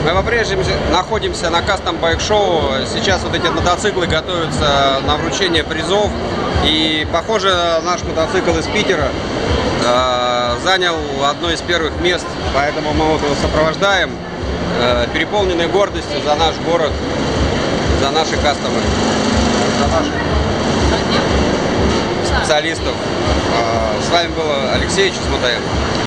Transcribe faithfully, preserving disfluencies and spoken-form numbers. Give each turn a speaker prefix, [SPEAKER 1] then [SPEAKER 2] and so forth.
[SPEAKER 1] Мы по-прежнему находимся на кастом байк-шоу. Сейчас вот эти мотоциклы готовятся на вручение призов. И, похоже, наш мотоцикл из Питера э, занял одно из первых мест, поэтому мы вот его сопровождаем, э, переполненной гордостью за наш город, за наши кастомы, за наших специалистов. Э, с вами был Алексей Чесмотаев.